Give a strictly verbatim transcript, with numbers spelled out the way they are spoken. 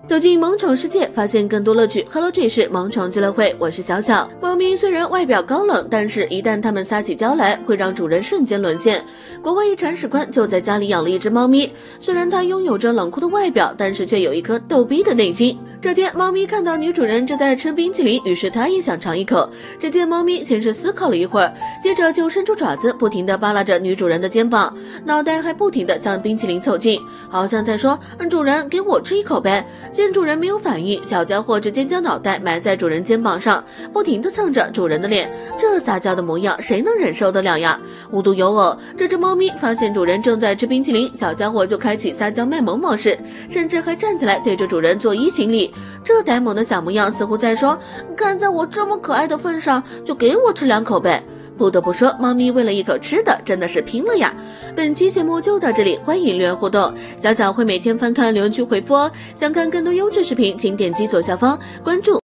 走进萌宠世界，发现更多乐趣。Hello， 这里是萌宠俱乐会，我是小小。猫咪虽然外表高冷，但是一旦它们撒起娇来，会让主人瞬间沦陷。国外一铲屎官就在家里养了一只猫咪，虽然它拥有着冷酷的外表，但是却有一颗逗逼的内心。这天，猫咪看到女主人正在吃冰淇淋，于是它也想尝一口。只见猫咪先是思考了一会儿，接着就伸出爪子，不停地扒拉着女主人的肩膀，脑袋还不停地向冰淇淋凑近，好像在说：“主人，给我吃一口呗。”见主人没有反应，小家伙直接将脑袋埋在主人肩膀上，不停地蹭着主人的脸，这撒娇的模样谁能忍受得了呀？无独有偶，这只猫咪发现主人正在吃冰淇淋，小家伙就开启撒娇卖萌模式，甚至还站起来对着主人做揖行礼。这呆萌的小模样似乎在说：“看在我这么可爱的份上，就给我吃两口呗。”不得不说，猫咪为了一口吃的真的是拼了呀！本期节目就到这里，欢迎留言互动，小小会每天翻看留言区回复哦。想看更多优质视频，请点击左下方关注。